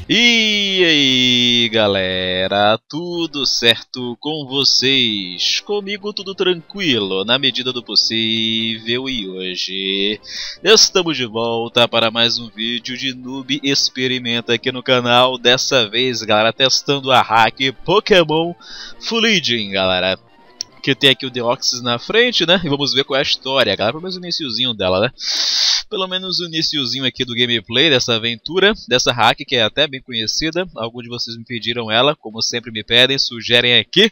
E aí galera, tudo certo com vocês? Comigo tudo tranquilo, na medida do possível, e hoje estamos de volta para mais um vídeo de Noob Experimenta aqui no canal. Dessa vez, galera, testando a hack Pokémon Fuligin, galera. Que tem aqui o Deoxys na frente, né? E vamos ver qual é a história, galera. Pelo menos o iniciozinho dela, né? Pelo menos o iniciozinho aqui do gameplay dessa aventura, dessa hack que é até bem conhecida. Alguns de vocês me pediram ela, como sempre me pedem, sugerem aqui.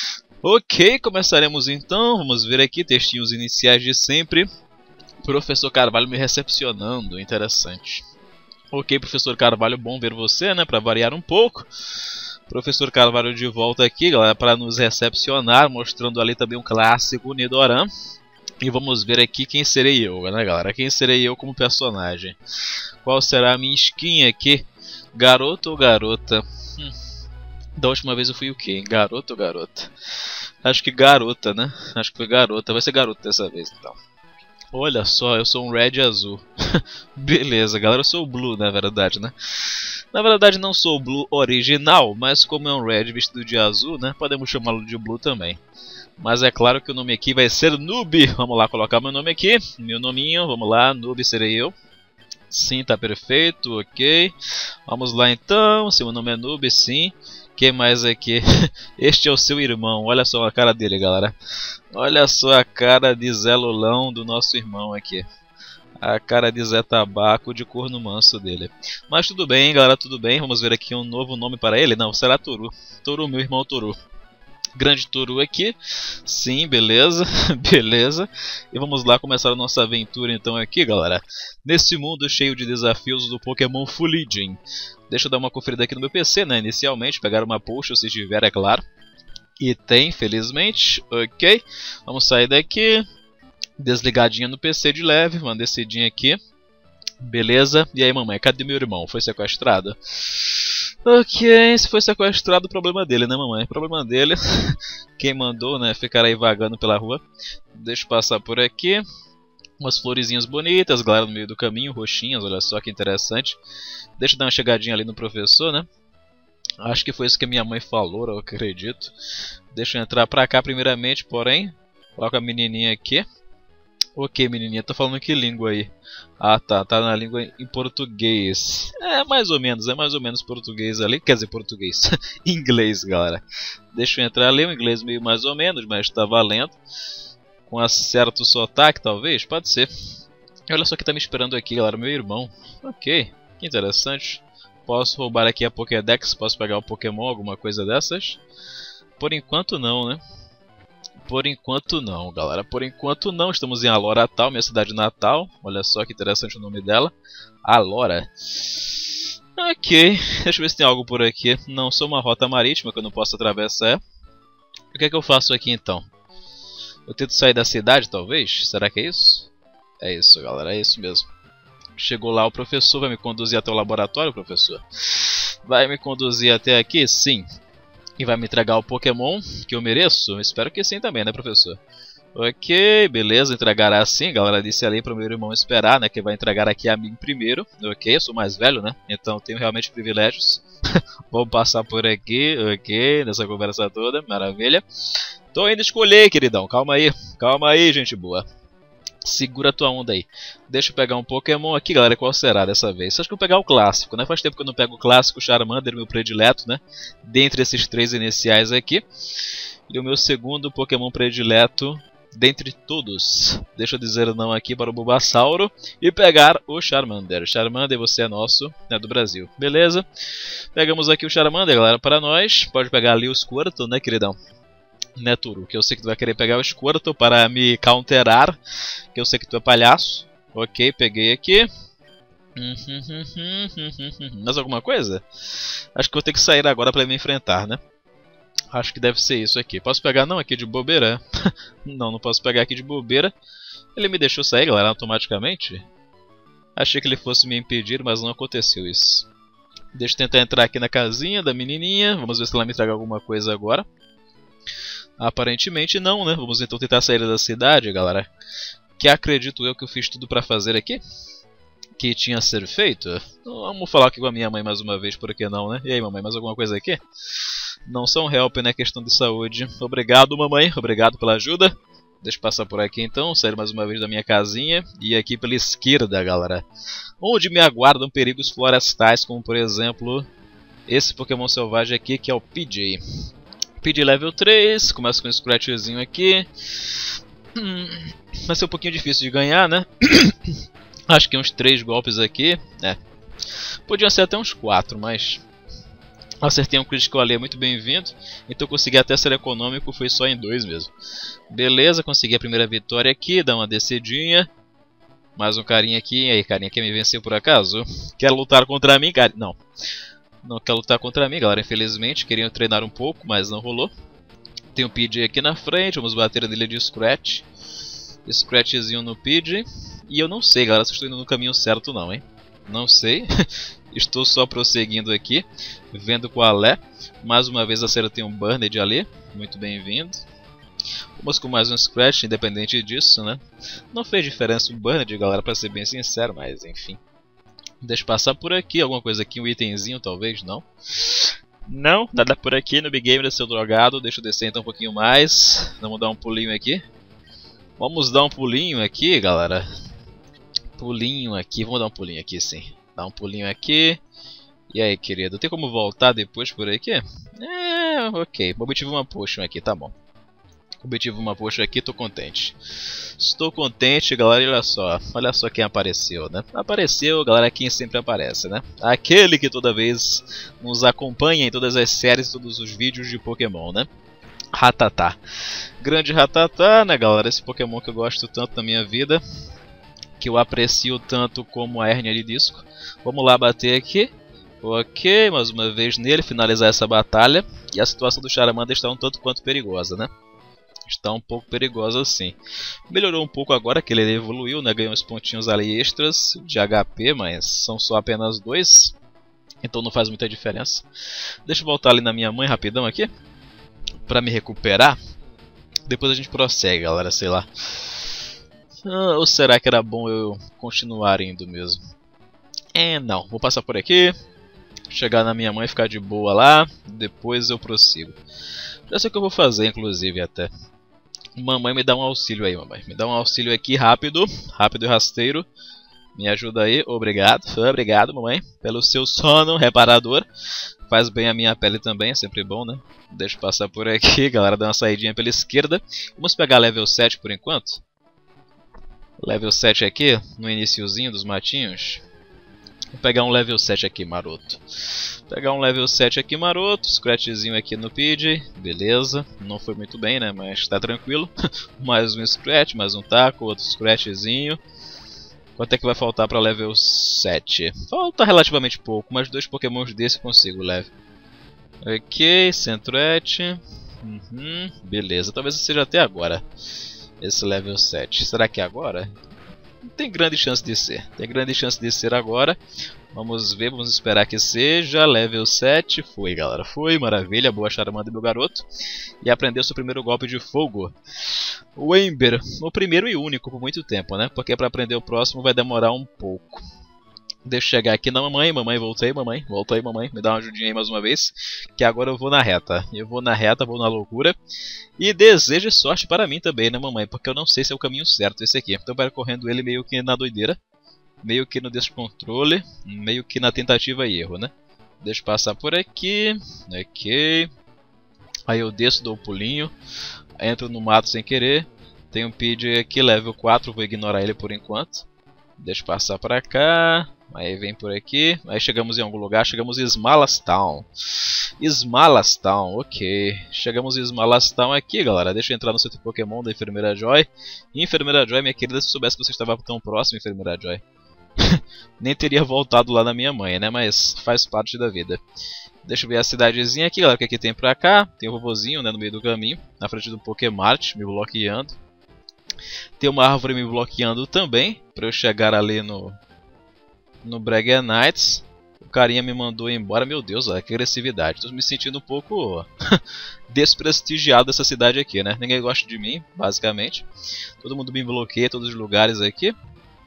Ok, começaremos então. Vamos ver aqui, textinhos iniciais de sempre. Professor Carvalho me recepcionando, interessante. Ok, Professor Carvalho, bom ver você, né? Pra variar um pouco. Professor Carvalho de volta aqui, galera, para nos recepcionar, mostrando ali também um clássico Nidoran. E vamos ver aqui quem serei eu, né, galera? Quem serei eu como personagem? Qual será a minha skin aqui? Garoto ou garota? Da última vez eu fui o quê, hein? Garoto ou garota? Acho que garota, né? Acho que foi garota. Vai ser garota dessa vez, então. Olha só, eu sou um red azul. Beleza, galera, eu sou o blue, na verdade, né? Na verdade não sou o blue original, mas como é um red vestido de azul, né? Podemos chamá-lo de blue também. Mas é claro que o nome aqui vai ser Noob. Vamos lá colocar meu nome aqui. Meu nominho, vamos lá, Noob serei eu. Sim, tá perfeito, ok. Vamos lá então, se meu nome é Noob, sim. Quem mais aqui? Este é o seu irmão, olha só a cara dele, galera. Olha só a cara de Zé Lolão do nosso irmão aqui. A cara de Zé Tabaco de corno manso dele. Mas tudo bem, galera, tudo bem. Vamos ver aqui um novo nome para ele. Não, será Toru. Toru, meu irmão Toru. Grande Toru aqui. Sim, beleza. Beleza. E vamos lá começar a nossa aventura então aqui, galera. Nesse mundo cheio de desafios do Pokémon Fuligin. Deixa eu dar uma conferida aqui no meu PC, né? Inicialmente, pegar uma potion se tiver, é claro. E tem, felizmente. Ok. Vamos sair daqui. Desligadinha no PC de leve, uma descidinha aqui. Beleza. E aí, mamãe, cadê meu irmão? Foi sequestrado? Ok, se foi sequestrado, o problema dele, né, mamãe? Problema dele. Quem mandou, né, ficar aí vagando pela rua. Deixa eu passar por aqui. Umas florezinhas bonitas, galera, no meio do caminho, roxinhas, olha só que interessante. Deixa eu dar uma chegadinha ali no professor, né? Acho que foi isso que a minha mãe falou, eu acredito. Deixa eu entrar pra cá primeiramente, porém. Coloca a menininha aqui. Ok, menininha, tô falando que língua aí? Ah, tá na língua em português. É mais ou menos português ali, quer dizer, português. Inglês, galera. Deixa eu entrar ali, o inglês meio mais ou menos, mas tá valendo. Com um certo sotaque, talvez, pode ser. Olha só que tá me esperando aqui, galera, meu irmão. Ok, que interessante. Posso roubar aqui a Pokédex, posso pegar o Pokémon, alguma coisa dessas? Por enquanto não, né? Por enquanto não, galera. Por enquanto não. Estamos em Alora Tal, minha cidade natal. Olha só que interessante o nome dela. Alora. Ok. Deixa eu ver se tem algo por aqui. Não, sou uma rota marítima que eu não posso atravessar. O que é que eu faço aqui então? Eu tento sair da cidade, talvez? Será que é isso? É isso, galera. É isso mesmo. Chegou lá o professor. Vai me conduzir até o laboratório, professor? Vai me conduzir até aqui? Sim. E vai me entregar o Pokémon que eu mereço? Espero que sim também, né, professor? Ok, beleza, entregará sim. Galera disse ali para o meu irmão esperar, né, que vai entregar aqui a mim primeiro. Ok, eu sou mais velho, né, então tenho realmente privilégios. Vamos passar por aqui, ok, nessa conversa toda, maravilha. Tô indo escolher, queridão, calma aí, gente boa. Segura tua onda aí. Deixa eu pegar um Pokémon aqui, galera. Qual será dessa vez? Acho que eu vou pegar o clássico, né? Faz tempo que eu não pego o clássico, Charmander, meu predileto, né? Dentre esses três iniciais aqui. E o meu segundo Pokémon predileto dentre todos. Deixa eu dizer não aqui para o Bulbasauro. E pegar o Charmander. Charmander, você é nosso, né? Do Brasil. Beleza? Pegamos aqui o Charmander, galera, para nós. Pode pegar ali o Squirtle, né, queridão? Né, Turu? Que eu sei que tu vai querer pegar o Squirtle para me counterar. Que eu sei que tu é palhaço. Ok, peguei aqui. Mais alguma coisa? Acho que vou ter que sair agora para me enfrentar, né? Acho que deve ser isso aqui. Posso pegar não aqui de bobeira? Não posso pegar aqui de bobeira. Ele me deixou sair, galera, automaticamente. Achei que ele fosse me impedir, mas não aconteceu isso. Deixa eu tentar entrar aqui na casinha da menininha. Vamos ver se ela me traga alguma coisa agora. Aparentemente não, né? Vamos então tentar sair da cidade, galera. Que acredito eu que eu fiz tudo pra fazer aqui. que tinha a ser feito. Então, vamos falar aqui com a minha mãe mais uma vez, por que não, né? E aí, mamãe, mais alguma coisa aqui? Não são help, né? Questão de saúde. Obrigado, mamãe. Obrigado pela ajuda. Deixa eu passar por aqui então, sair mais uma vez da minha casinha. E aqui pela esquerda, galera, onde me aguardam perigos florestais, como por exemplo esse Pokémon selvagem aqui, que é o PJ. PJ level 3, começa com um Scratchzinho aqui. Vai ser um pouquinho difícil de ganhar, né? Acho que uns 3 golpes aqui. Podiam ser até uns 4, mas acertei um Critical ali, muito bem-vindo. Então consegui até ser econômico, foi só em 2 mesmo. Beleza, consegui a primeira vitória aqui, dá uma descidinha. Mais um carinha aqui. E aí, carinha, quer me vencer por acaso? Quer lutar contra mim, cara? Não. Não quer lutar contra mim, galera, infelizmente. Queriam treinar um pouco, mas não rolou. Tem um PJ aqui na frente, vamos bater nele de Scratch. Scratchzinho no PJ. E eu não sei, galera, se estou indo no caminho certo não, hein? Não sei. Estou só prosseguindo aqui, vendo qual é. Mais uma vez acertei um Burned ali, muito bem-vindo. Vamos com mais um Scratch, independente disso, né? Não fez diferença o Burned, galera, pra ser bem sincero, mas enfim. Deixa eu passar por aqui, alguma coisa aqui, um itemzinho talvez, não? Não, nada por aqui no Big Game, seu drogado. Deixa eu descer então um pouquinho mais. Vamos dar um pulinho aqui. Vamos dar um pulinho aqui, galera. Pulinho aqui, vamos dar um pulinho aqui sim. Dá um pulinho aqui. E aí, querido, tem como voltar depois por aqui? Ok. Obtive uma potion aqui, tá bom. Obtive uma potion aqui, tô contente. Estou contente, galera, e olha só. Olha só quem apareceu, né? Apareceu, galera, quem sempre aparece, né? Aquele que toda vez nos acompanha em todas as séries, todos os vídeos de Pokémon, né? Rattata. Grande Rattata, né, galera? Esse Pokémon que eu gosto tanto na minha vida, que eu aprecio tanto como a hérnia de disco. Vamos lá bater aqui. Ok, mais uma vez nele, finalizar essa batalha. E a situação do Charmander está um tanto quanto perigosa, né? Está um pouco perigosa sim. Melhorou um pouco agora que ele evoluiu, né? Ganhou uns pontinhos ali extras de HP, mas são só apenas 2. Então não faz muita diferença. Deixa eu voltar ali na minha mãe rapidão aqui, para me recuperar. Depois a gente prossegue, galera, sei lá. Ou será que era bom eu continuar indo mesmo? Não, vou passar por aqui. Chegar na minha mãe, ficar de boa lá. Depois eu prossigo. Já sei o que eu vou fazer, inclusive, até. Mamãe, me dá um auxílio aí, mamãe. Me dá um auxílio aqui, rápido. Rápido e rasteiro. Me ajuda aí, obrigado. Obrigado, mamãe, pelo seu sono reparador. Faz bem a minha pele também, é sempre bom, né? Deixa eu passar por aqui, galera, dar uma saidinha pela esquerda. Vamos pegar level 7 por enquanto. Level 7 aqui, no iniciozinho dos matinhos. Vou pegar um level 7 aqui, maroto. Pegar um level 7 aqui, maroto. Scratchzinho aqui no PJ. Beleza. Não foi muito bem, né? Mas tá tranquilo. Mais um Scratch, mais um taco, outro Scratchzinho. Quanto é que vai faltar pra level 7? Falta relativamente pouco, mas 2 Pokémons desse eu consigo level. Ok, Centret. Beleza, talvez seja até agora esse level 7. Será que é agora? Tem grande chance de ser. Tem grande chance de ser agora. Vamos ver, vamos esperar que seja. Level 7. Foi, galera. Foi, maravilha. Boa Charmander, meu garoto. E aprendeu seu primeiro golpe de fogo. O Ember. O primeiro e único por muito tempo, né? Porque para aprender o próximo vai demorar um pouco. Deixa eu chegar aqui na mamãe. Mamãe, voltei, mamãe. Volta aí, mamãe. Me dá uma ajudinha aí mais uma vez. Que agora eu vou na reta. Eu vou na reta, vou na loucura. E deseje sorte para mim também, né, mamãe? Porque eu não sei se é o caminho certo esse aqui. Então percorrendo ele meio que na doideira. Meio que no descontrole. Meio que na tentativa e erro, né? Deixa eu passar por aqui. Ok. Aí eu desço, dou um pulinho. Entro no mato sem querer. Tem um PJ aqui, level 4. Vou ignorar ele por enquanto. Deixa eu passar para cá. Aí vem por aqui. Aí chegamos em algum lugar. Chegamos em Smalastown. Smalastown, ok. Chegamos em Smalastown aqui, galera. Deixa eu entrar no centro Pokémon da Enfermeira Joy. E Enfermeira Joy, minha querida, se soubesse que você estava tão próximo, Enfermeira Joy, nem teria voltado lá na minha mãe, né? Mas faz parte da vida. Deixa eu ver a cidadezinha aqui, galera. O que aqui tem pra cá? Tem o robozinho, né? No meio do caminho. Na frente do Pokémart, me bloqueando. Tem uma árvore me bloqueando também. Pra eu chegar ali no Brega Knights. O carinha me mandou embora. Meu Deus, olha que agressividade. Tô me sentindo um pouco desprestigiado dessa cidade aqui, né? Ninguém gosta de mim, basicamente. Todo mundo me bloqueia em todos os lugares aqui.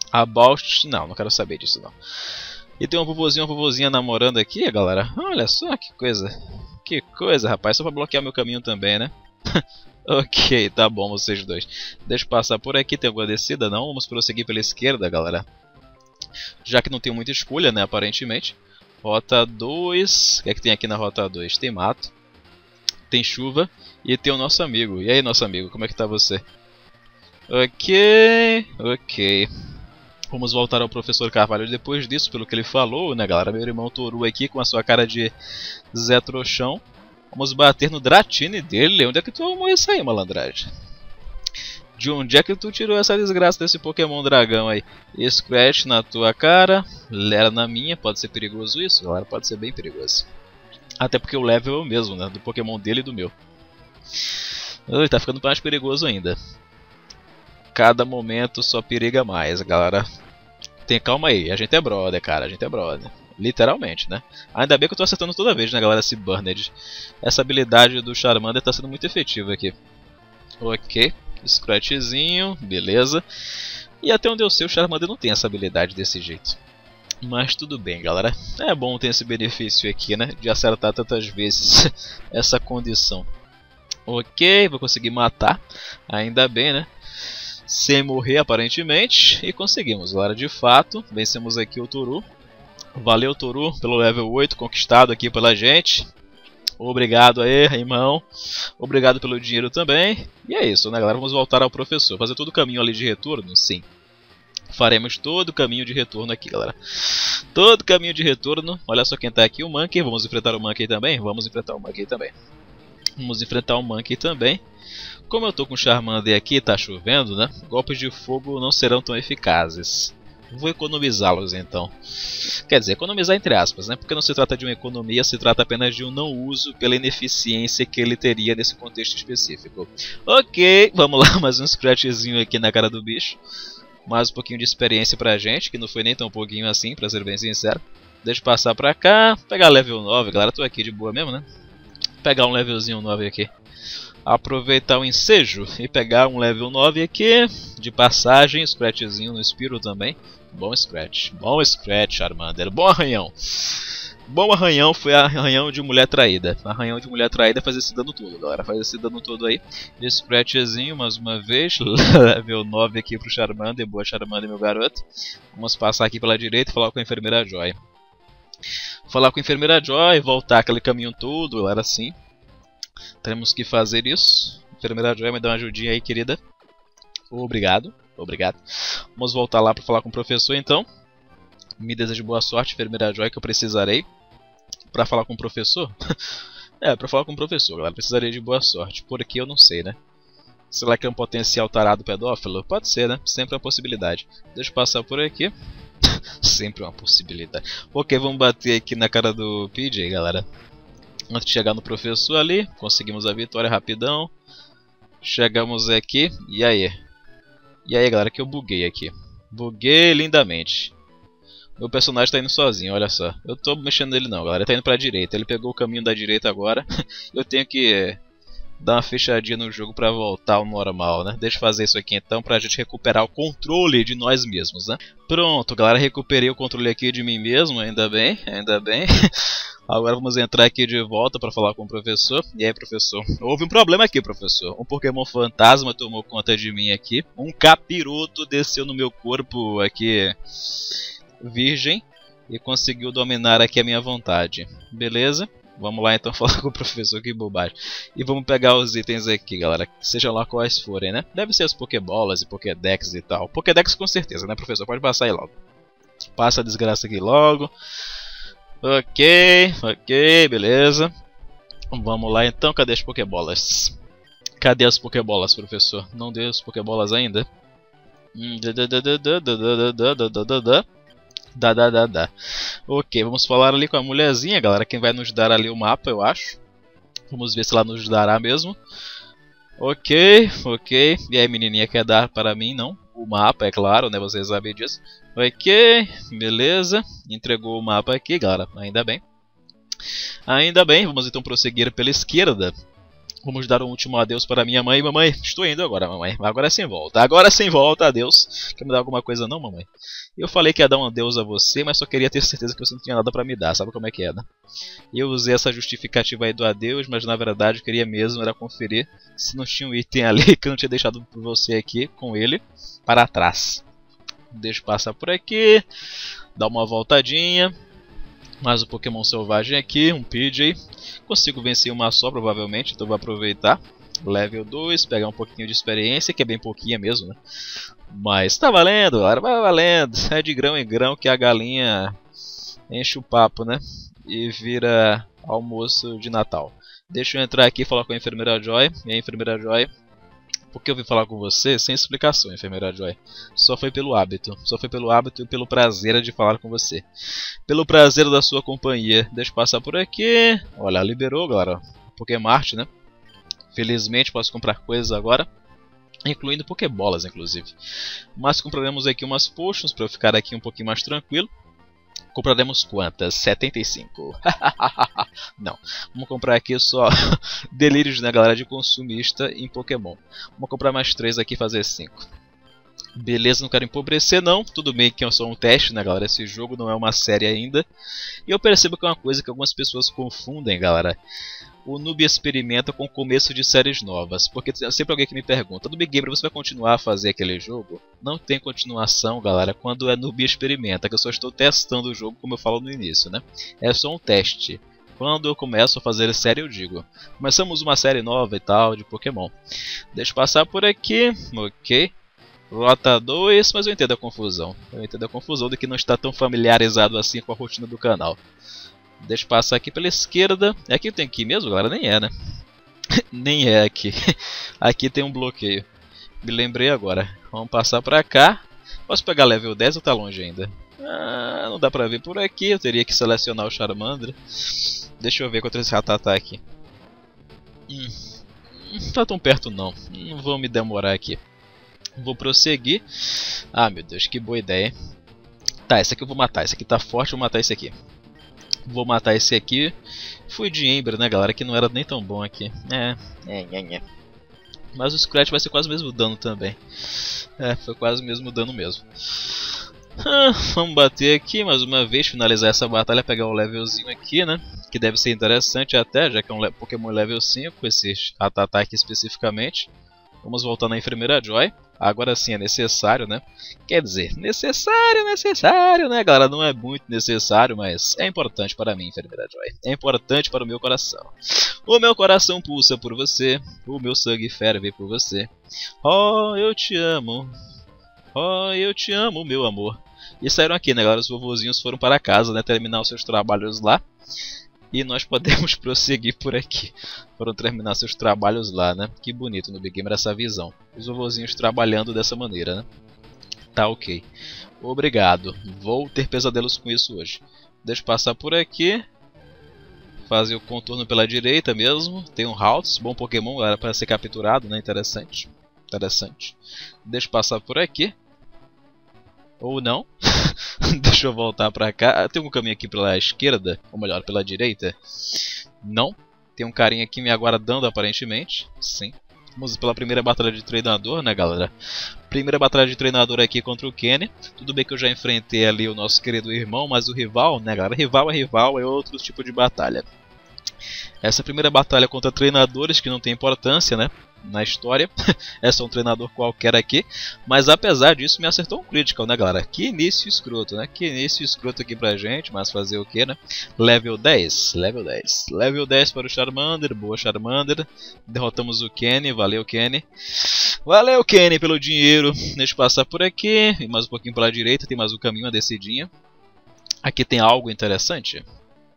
About... Não quero saber disso não. E tem uma vovozinha namorando aqui, galera. Olha só que coisa. Que coisa, rapaz. Só pra bloquear meu caminho também, né? Ok, tá bom vocês dois. Deixa eu passar por aqui, tem alguma descida? Não, vamos prosseguir pela esquerda, galera. Já que não tem muita escolha, né, aparentemente. Rota 2... O que é que tem aqui na Rota 2? Tem mato, tem chuva e tem o nosso amigo. E aí, nosso amigo, como é que tá você? Ok. Vamos voltar ao professor Carvalho depois disso, pelo que ele falou, né, galera? Meu irmão Toru aqui com a sua cara de Zé Trouxão. Vamos bater no Dratini dele. Onde é que tu arrumou isso aí, malandragem? De onde é que tu tirou essa desgraça desse Pokémon dragão aí? Scratch na tua cara, Lera na minha. Pode ser perigoso isso? Galera, pode ser bem perigoso. Até porque o level é o mesmo, né? Do Pokémon dele e do meu. Ui, tá ficando mais perigoso ainda. Cada momento só periga mais, galera. Tem calma aí, a gente é brother, cara. A gente é brother. Literalmente, né? Ainda bem que eu tô acertando toda vez, né, galera, esse Burned. Essa habilidade do Charmander tá sendo muito efetiva aqui. Ok, Scratchzinho, beleza. E até onde eu sei, o Charmander não tem essa habilidade desse jeito. Mas tudo bem, galera. É bom ter esse benefício aqui, né, de acertar tantas vezes essa condição. Ok, vou conseguir matar. Ainda bem, né? Sem morrer, aparentemente. E conseguimos, galera, de fato. Vencemos aqui o Toru. Valeu, Toru, pelo level 8 conquistado aqui pela gente. Obrigado aí, irmão. Obrigado pelo dinheiro também. E é isso, né, galera? Vamos voltar ao professor. Fazer todo o caminho ali de retorno? Sim. Faremos todo o caminho de retorno aqui, galera. Todo o caminho de retorno. Olha só quem tá aqui, o Monkey. Vamos enfrentar o Monkey também? Vamos enfrentar o Monkey também. Vamos enfrentar o Monkey também. Como eu tô com o Charmander aqui, tá chovendo, né? Golpes de fogo não serão tão eficazes. Vou economizá-los então. Quer dizer, economizar entre aspas, né? Porque não se trata de uma economia, se trata apenas de um não uso pela ineficiência que ele teria nesse contexto específico. Ok, vamos lá, mais um scratchzinho aqui na cara do bicho. Mais um pouquinho de experiência pra gente, que não foi nem tão pouquinho assim, pra ser bem sincero. Deixa eu passar pra cá, pegar level 9, galera, tô aqui de boa mesmo, né? Pegar um levelzinho 9 aqui. Aproveitar o ensejo e pegar um level 9 aqui, de passagem, scratchzinho no Spiro também. Bom scratch, Charmander, bom arranhão. Bom arranhão, foi arranhão de mulher traída. Arranhão de mulher traída faz esse dano todo, galera, faz esse dano todo aí. Scratchzinho mais uma vez, level 9 aqui pro Charmander, boa Charmander, meu garoto. Vamos passar aqui pela direita e falar com a Enfermeira Joy. Falar com a Enfermeira Joy, voltar aquele caminho todo, galera, assim. Temos que fazer isso. Enfermeira Joy, me dá uma ajudinha aí, querida. Obrigado, obrigado. Vamos voltar lá para falar com o professor, então. Me desejo boa sorte, Enfermeira Joy, que eu precisarei. Para falar com o professor? Para falar com o professor, galera. Precisaria de boa sorte. Porque eu não sei, né? Será que é um potencial tarado pedófilo? Pode ser, né? Sempre uma possibilidade. Deixa eu passar por aqui. Sempre uma possibilidade. Ok, vamos bater aqui na cara do PJ, galera. Antes de chegar no professor ali, conseguimos a vitória rapidão. Chegamos aqui, e aí? E aí, galera, que eu buguei aqui. Buguei lindamente. Meu personagem tá indo sozinho, olha só. Eu tô mexendo nele não, galera, ele tá indo pra direita. Ele pegou o caminho da direita agora. Eu tenho que dar uma fechadinha no jogo pra voltar ao normal, né? Deixa eu fazer isso aqui então pra gente recuperar o controle de nós mesmos, né? Pronto, galera, recuperei o controle aqui de mim mesmo, ainda bem, ainda bem. Agora vamos entrar aqui de volta para falar com o professor. E aí, professor? Houve um problema aqui, professor. Um Pokémon fantasma tomou conta de mim aqui. Um capiroto desceu no meu corpo aqui, virgem, e conseguiu dominar aqui a minha vontade. Beleza? Vamos lá então falar com o professor, que bobagem. E vamos pegar os itens aqui, galera. Seja lá quais forem, né? Deve ser as Pokébolas e Pokédex e tal. Pokédex com certeza, né, professor? Pode passar aí logo. Passa a desgraça aqui logo. Ok, beleza. Vamos lá então, cadê as Pokébolas? Cadê as Pokébolas, professor? Não deu as Pokébolas ainda? Ok, vamos falar ali com a mulherzinha, galera. Quem vai nos dar ali o mapa, eu acho. Vamos ver se ela nos dará mesmo. Ok. E aí, menininha, quer dar para mim, não? O mapa, é claro, né? Vocês sabem disso. Ok, beleza. Entregou o mapa aqui, galera. Ainda bem. Ainda bem, vamos então prosseguir pela esquerda. Vamos dar um último adeus para minha mãe. Mamãe, estou indo agora, mamãe. Agora é sem volta. Agora é sem volta, adeus. Quer me dar alguma coisa não, mamãe? Eu falei que ia dar um adeus a você, mas só queria ter certeza que você não tinha nada para me dar. Sabe como é que é, né? Eu usei essa justificativa aí do adeus, mas na verdade eu queria mesmo era conferir se não tinha um item ali que eu não tinha deixado por você aqui com ele para trás. Deixa eu passar por aqui. Dar uma voltadinha. Mais um Pokémon selvagem aqui, um Pidgey. Consigo vencer uma só provavelmente, então vou aproveitar. Level 2, pegar um pouquinho de experiência, que é bem pouquinha mesmo, né? Mas tá valendo, galera, vai valendo. É de grão em grão que a galinha enche o papo, né? E vira almoço de Natal. Deixa eu entrar aqui e falar com a enfermeira Joy. E a enfermeira Joy, porque eu vim falar com você sem explicação, enfermeira Joy. Só foi pelo hábito. Só foi pelo hábito e pelo prazer de falar com você. Pelo prazer da sua companhia. Deixa eu passar por aqui. Olha, liberou, galera. Pokémart, né? Felizmente posso comprar coisas agora. Incluindo Pokébolas, inclusive. Mas compraremos aqui umas potions para eu ficar aqui um pouquinho mais tranquilo. Compraremos quantas? 75. Não, vamos comprar aqui só delírios, né, galera, de consumista em Pokémon. Vamos comprar mais 3 aqui e fazer 5. Beleza, não quero empobrecer não. Tudo bem que é só um teste, né, galera. Esse jogo não é uma série ainda. E eu percebo que é uma coisa que algumas pessoas confundem, galera. O noob experimenta com o começo de séries novas. Porque sempre alguém que me pergunta: Noob Gamer, você vai continuar a fazer aquele jogo? Não tem continuação, galera, quando é noob experimenta. Que eu só estou testando o jogo, como eu falo no início, né? É só um teste. Quando eu começo a fazer série, eu digo: começamos uma série nova e tal, de Pokémon. Deixa eu passar por aqui. Ok. Rota 2, mas eu entendo a confusão. Eu entendo a confusão de que não está tão familiarizado assim com a rotina do canal. Deixa eu passar aqui pela esquerda. É aqui que tem que ir mesmo, galera? Nem é, né? Nem é aqui. Aqui tem um bloqueio. Me lembrei agora. Vamos passar pra cá. Posso pegar level 10 ou tá longe ainda? Ah, não dá pra ver por aqui. Eu teria que selecionar o Charmander. Deixa eu ver contra esse Rattata aqui. Não tá tão perto não. Não vou me demorar aqui. Vou prosseguir. Ah, meu Deus, que boa ideia. Tá, esse aqui eu vou matar. Esse aqui tá forte, eu vou matar esse aqui. Vou matar esse aqui. Fui de Ember, né, galera, que não era nem tão bom aqui. Mas o Scratch vai ser quase o mesmo dano também. Foi quase o mesmo dano mesmo. Vamos bater aqui mais uma vez, finalizar essa batalha, pegar um levelzinho aqui, né? Que deve ser interessante até, já que é um Pokémon level 5, esse Rattata aqui especificamente. Vamos voltar na enfermeira Joy. Agora sim é necessário, né? Quer dizer, necessário, né, galera? Não é muito necessário, mas é importante para mim, enfermeira Joy. É importante para o meu coração. O meu coração pulsa por você. O meu sangue ferve por você. Oh, eu te amo. Oh, eu te amo, meu amor. E saíram aqui, né, galera? Os vovozinhos foram para casa, né? Terminar os seus trabalhos lá. E nós podemos prosseguir por aqui. Foram terminar seus trabalhos lá, né? Que bonito no Big Gamer essa visão. Os vovozinhos trabalhando dessa maneira, né? Tá ok. Obrigado. Vou ter pesadelos com isso hoje. Deixa eu passar por aqui. Fazer o contorno pela direita mesmo. Tem um Haltz, bom Pokémon, galera, para ser capturado, né? Interessante. Interessante. Deixa eu passar por aqui. Ou não. Deixa eu voltar pra cá. Tem um caminho aqui pela esquerda, ou melhor, pela direita? Não. Tem um carinha aqui me aguardando aparentemente. Sim. Vamos pela primeira batalha de treinador, né, galera? Primeira batalha de treinador aqui contra o Kenny. Tudo bem que eu já enfrentei ali o nosso querido irmão, mas o rival, né, galera? Rival, é outro tipo de batalha. Essa primeira batalha contra treinadores que não tem importância, né? Na história, é só um treinador qualquer aqui. Mas apesar disso me acertou um critical, né, galera? Que início escroto, né? Que início escroto aqui pra gente. Mas fazer o que, né? Level 10, level 10. Level 10 para o Charmander, boa Charmander. Derrotamos o Kenny, valeu Kenny. Valeu Kenny pelo dinheiro. Deixa eu passar por aqui. E mais um pouquinho pela direita, tem mais um caminho, uma descidinha. Aqui tem algo interessante?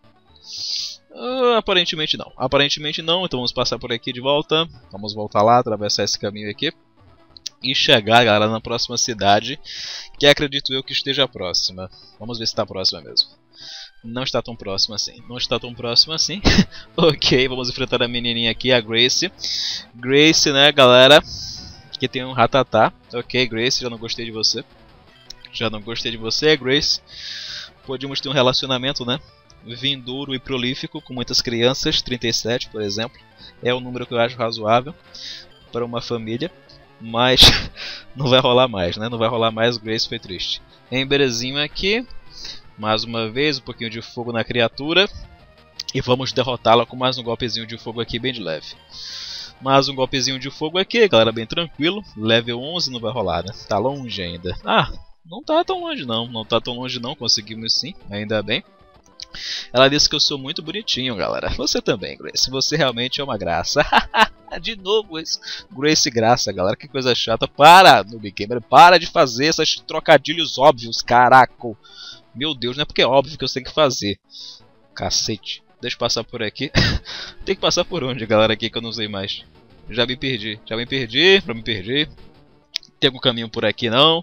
Aparentemente não, então vamos passar por aqui de volta. Vamos voltar lá, atravessar esse caminho aqui e chegar, galera, na próxima cidade, que acredito eu que esteja próxima. Vamos ver se está próxima mesmo. Não está tão próxima assim, não está tão próxima assim. Ok, vamos enfrentar a menininha aqui, a Grace. Grace, né, galera, que tem um Rattata. Ok, Grace, já não gostei de você. Já não gostei de você, Grace. Podíamos ter um relacionamento, né? vindouro e prolífico, com muitas crianças, 37 por exemplo, é um número que eu acho razoável para uma família, mas não vai rolar mais, né? Não vai rolar mais, Grace foi triste. Emberzinho aqui, mais uma vez, um pouquinho de fogo na criatura, e vamos derrotá-la com mais um golpezinho de fogo aqui, bem de leve. Mais um golpezinho de fogo aqui, galera, bem tranquilo. Level 11 não vai rolar, né? Tá longe ainda. Ah, não tá tão longe não, não tá tão longe não, conseguimos sim, ainda bem. Ela disse que eu sou muito bonitinho, galera. Você também, Grace, você realmente é uma graça. De novo esse Grace graça, galera, que coisa chata. Para, Noob Gamer, para de fazer esses trocadilhos óbvios, caraca. Meu Deus, não é porque é óbvio que eu tenho que fazer. Cacete. Deixa eu passar por aqui. Tem que passar por onde, galera, aqui que eu não sei mais. Já me perdi, pra me perder. Tem algum caminho por aqui, não?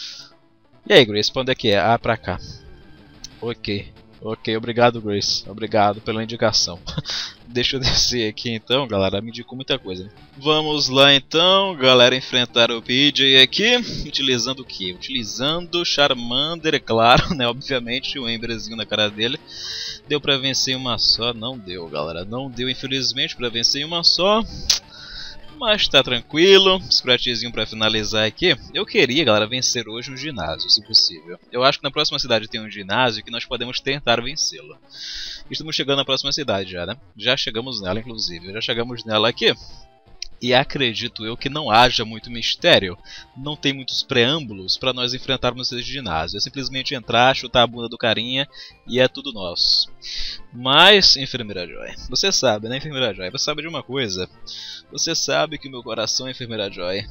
E aí, Grace, pra onde é que é? Ah, pra cá. Ok, obrigado, Grace. Obrigado pela indicação. Deixa eu descer aqui então, galera. Me indicou muita coisa. Vamos lá então, galera, enfrentar o PJ aqui. Utilizando o que? Utilizando Charmander, é claro, né? Obviamente, o Emberzinho na cara dele. Deu pra vencer uma só? Não deu, galera. Não deu, infelizmente, pra vencer uma só. Mas tá tranquilo. Scratchzinho pra finalizar aqui. Eu queria, galera, vencer hoje um ginásio, se possível. Eu acho que na próxima cidade tem um ginásio que nós podemos tentar vencê-lo. Estamos chegando na próxima cidade já, né? Já chegamos nela, inclusive. Já chegamos nela aqui. E acredito eu que não haja muito mistério, não tem muitos preâmbulos para nós enfrentarmos esse ginásio. É simplesmente entrar, chutar a bunda do carinha e é tudo nosso. Mas, Enfermeira Joy, você sabe, né, Enfermeira Joy? Você sabe de uma coisa? Você sabe que o meu coração é Enfermeira Joy.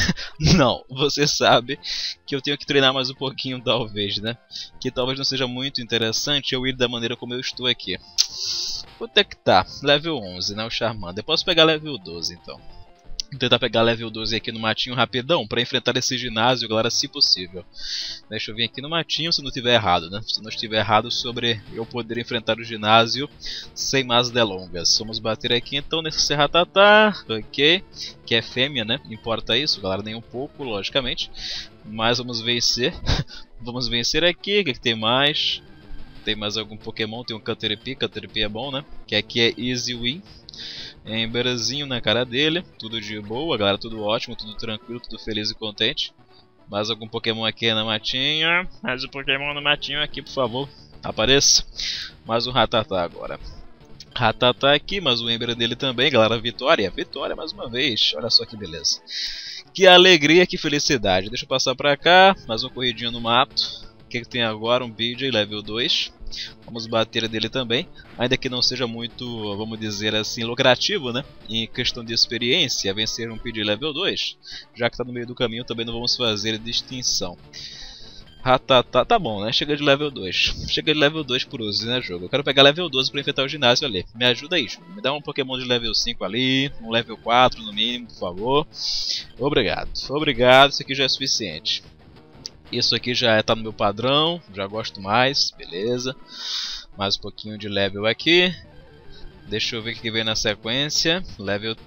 Não, você sabe que eu tenho que treinar mais um pouquinho, talvez, né? Que talvez não seja muito interessante eu ir da maneira como eu estou aqui. Quanto é que tá? Level 11, né, o Charmander. Eu posso pegar level 12, então. Vou tentar pegar level 12 aqui no matinho rapidão para enfrentar esse ginásio, galera, se possível. Deixa eu vir aqui no matinho se não estiver errado, né? Se não estiver errado sobre eu poder enfrentar o ginásio sem mais delongas. Vamos bater aqui então nesse Rattata, ok? Que é fêmea, né? Importa isso, galera, nem um pouco, logicamente. Mas vamos vencer. Vamos vencer aqui, o que tem mais? Tem mais algum Pokémon? Tem um Caterpie, Caterpie é bom, né? Que aqui é Easy Win. Emberzinho na cara dele, tudo de boa, galera, tudo ótimo, tudo tranquilo, tudo feliz e contente. Mais algum Pokémon aqui na matinha. Mais um Pokémon no matinho aqui, por favor. Apareça. Mais um Rattata agora. Rattata aqui, mais um Ember dele também, galera. Vitória, vitória mais uma vez. Olha só que beleza. Que alegria, que felicidade. Deixa eu passar pra cá. Mais uma corridinha no mato. O que tem agora? Um PJ level 2. Vamos bater dele também, ainda que não seja muito, vamos dizer assim, lucrativo, né? Em questão de experiência, vencer um PJ level 2. Já que está no meio do caminho, também não vamos fazer distinção. Rattata, tá bom, né? Chega de level 2. Chega de level 2 por uso, né, jogo? Eu quero pegar level 12 para enfrentar o ginásio ali. Me ajuda aí, jogo. Me dá um Pokémon de level 5 ali, um level 4 no mínimo, por favor. Obrigado, obrigado, isso aqui já é suficiente. Isso aqui já tá no meu padrão, já gosto mais, beleza. Mais um pouquinho de level aqui. Deixa eu ver o que vem na sequência. Level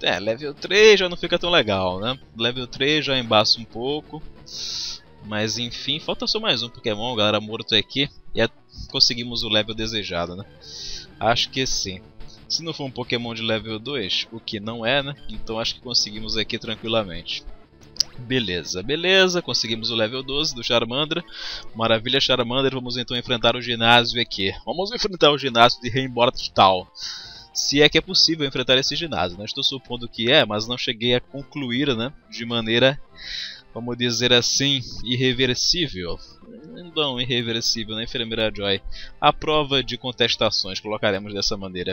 3 já não fica tão legal, né? Level 3 já embaça um pouco. Mas enfim, falta só mais um Pokémon, galera, morto aqui. E conseguimos o level desejado, né? Acho que sim. Se não for um Pokémon de level 2, o que não é, né? Então acho que conseguimos aqui tranquilamente. Beleza, beleza, conseguimos o level 12 do Charmander. Maravilha, Charmander, vamos então enfrentar o ginásio aqui. Vamos enfrentar o ginásio de Rainbow Town. Se é que é possível enfrentar esse ginásio, né? Estou supondo que é, mas não cheguei a concluir, né? De maneira, vamos dizer assim, irreversível. Não, irreversível, né, Enfermeira Joy? A prova de contestações, colocaremos dessa maneira.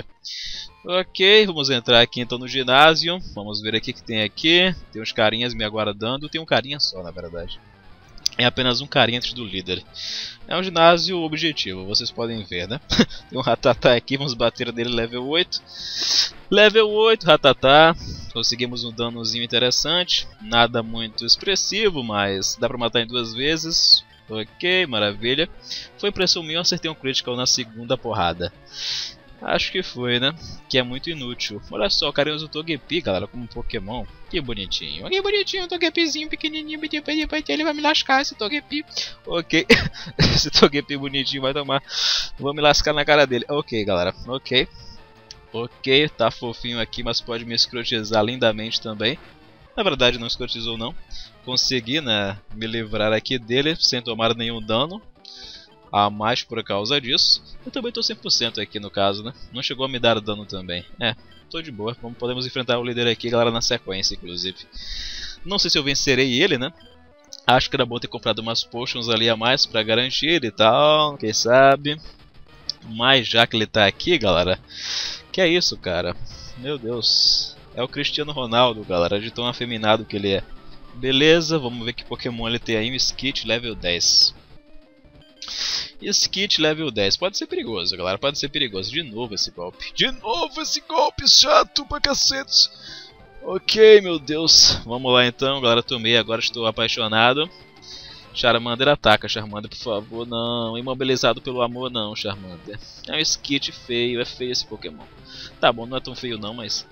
Ok, vamos entrar aqui então no ginásio. Vamos ver aqui o que tem aqui. Tem uns carinhas me aguardando. Tem um carinha só, na verdade. É apenas um carinha antes do líder. É um ginásio objetivo, vocês podem ver, né? Tem um Rattata aqui, vamos bater nele level 8. Level 8, Rattata. Conseguimos um danozinho interessante. Nada muito expressivo, mas dá pra matar em 2 vezes. Ok, maravilha. Foi impressão minha, eu acertei um critical na segunda porrada. Acho que foi, né? Que é muito inútil. Olha só, o cara usa o Togepi, galera, como Pokémon. Que bonitinho. Que bonitinho, um Togepizinho pequenininho. Ele vai me lascar, esse Togepi. Ok. Esse Togepi bonitinho vai tomar. Vou me lascar na cara dele. Ok, galera. Ok. Ok, tá fofinho aqui, mas pode me escrotizar lindamente também. Na verdade, não escrotizou não. Consegui, né, me livrar aqui dele sem tomar nenhum dano a mais por causa disso. Eu também tô 100% aqui no caso, né? Não chegou a me dar dano também. Tô de boa. Podemos enfrentar o líder aqui, galera, na sequência, inclusive. Não sei se eu vencerei ele, né? Acho que era bom ter comprado umas potions ali a mais pra garantir e tal, quem sabe. Mas já que ele tá aqui, galera... Que é isso, cara? Meu Deus. É o Cristiano Ronaldo, galera, de tão afeminado que ele é. Beleza, vamos ver que Pokémon ele tem aí. Um Skit level 10. Skit level 10. Pode ser perigoso, galera. Pode ser perigoso. De novo esse golpe. De novo esse golpe chato pra cacete. Ok, meu Deus. Vamos lá então, galera. Tomei, agora estou apaixonado. Charmander ataca, Charmander, por favor, não. Imobilizado pelo amor, não, Charmander. É um Skit feio, é feio esse Pokémon. Tá bom, não é tão feio não, mas...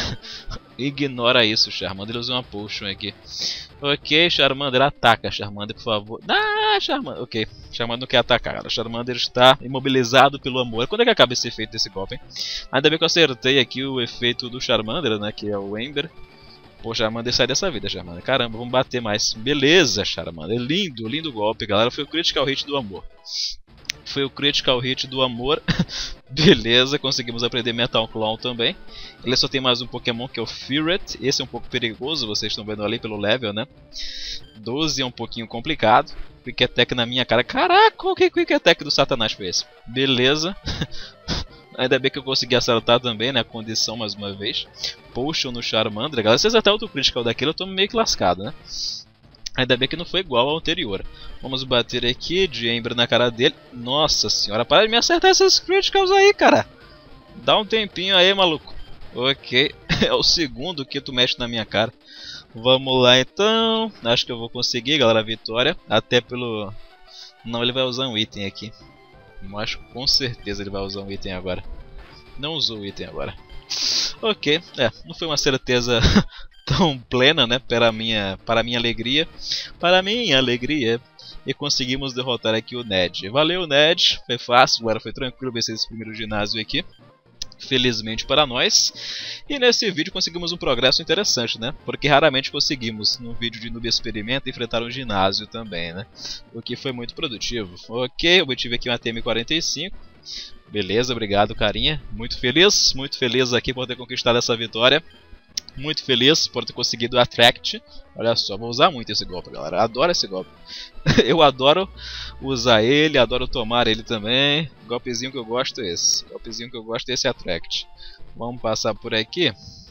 Ignora isso, Charmander, ele usou uma potion aqui. Ok, Charmander ataca, Charmander, por favor. Ah, Charmander, ok. Charmander não quer atacar, cara. Charmander está imobilizado pelo amor. Quando é que acaba esse efeito desse golpe, hein? Ainda bem que eu acertei aqui o efeito do Charmander, né, que é o Ember. Pô, Charmander, sai dessa vida, Charmander. Caramba, vamos bater mais. Beleza, Charmander. Lindo, lindo golpe, galera. Foi o Critical Hit do amor. Foi o Critical Hit do amor. Beleza, conseguimos aprender Metal Claw também. Ele só tem mais um Pokémon que é o Fearet. Esse é um pouco perigoso, vocês estão vendo ali pelo level, né? 12 é um pouquinho complicado. Quick Attack na minha cara. Caraca, qual que Quick Attack do Satanás foi esse? Beleza. Ainda bem que eu consegui acertar também, né? A condição mais uma vez. Potion no Charmander. Galera, se acertar outro critical daquele, eu tô meio que lascado, né? Ainda bem que não foi igual ao anterior. Vamos bater aqui de Ember na cara dele. Nossa senhora, para de me acertar esses criticals aí, cara. Dá um tempinho aí, maluco. Ok, é o segundo que tu mexe na minha cara. Vamos lá então. Acho que eu vou conseguir, galera, a vitória. Até pelo... Não, ele vai usar um item aqui. Mas com certeza ele vai usar um item agora. Não usou o item agora. Ok, não foi uma certeza tão plena, né? Para minha alegria. Para minha alegria. E conseguimos derrotar aqui o Ned. Valeu, Ned. Foi fácil, agora foi tranquilo vencer esse primeiro ginásio aqui. Felizmente para nós. E nesse vídeo conseguimos um progresso interessante, né? Porque raramente conseguimos, num vídeo de Noob Experimenta, enfrentar um ginásio também, né? O que foi muito produtivo. Ok, obtive aqui uma TM45. Beleza, obrigado, carinha. Muito feliz aqui por ter conquistado essa vitória. Muito feliz por ter conseguido o Attract. Olha só, vou usar muito esse golpe, galera. Adoro esse golpe. Eu adoro usar ele, adoro tomar ele também. O golpezinho que eu gosto é esse. O golpezinho que eu gosto é esse Attract. Vamos passar por aqui.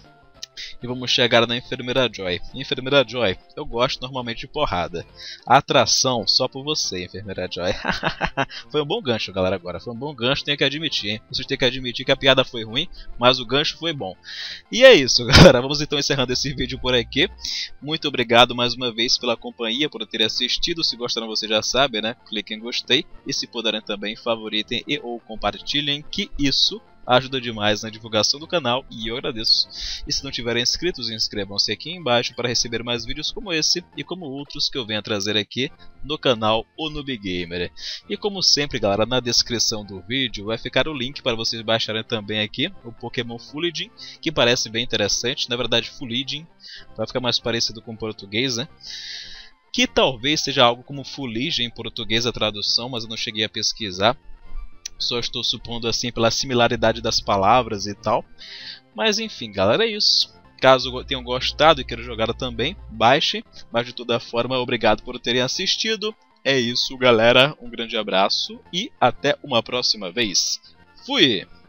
E vamos chegar na Enfermeira Joy. Enfermeira Joy, eu gosto normalmente de porrada. Atração só por você, Enfermeira Joy. Foi um bom gancho, galera, agora. Foi um bom gancho, tenho que admitir, hein? Vocês têm que admitir que a piada foi ruim, mas o gancho foi bom. E é isso, galera. Vamos então encerrando esse vídeo por aqui. Muito obrigado mais uma vez pela companhia, por ter assistido. Se gostaram, vocês já sabem, né? Cliquem em gostei. E se puderem também, favoritem e ou compartilhem, que isso ajuda demais na divulgação do canal e eu agradeço. E se não tiverem inscritos, inscrevam-se aqui embaixo para receber mais vídeos como esse e como outros que eu venho a trazer aqui no canal O Noob Gamer. E como sempre, galera, na descrição do vídeo vai ficar o link para vocês baixarem também aqui o Pokémon Fulidin, que parece bem interessante, na verdade Fulidin, vai ficar mais parecido com o português, né? Que talvez seja algo como Fuligem em português a tradução, mas eu não cheguei a pesquisar. Só estou supondo assim pela similaridade das palavras e tal. Mas enfim, galera, é isso. Caso tenham gostado e queiram jogar também, baixem. Mas de toda forma, obrigado por terem assistido. É isso, galera. Um grande abraço e até uma próxima vez. Fui!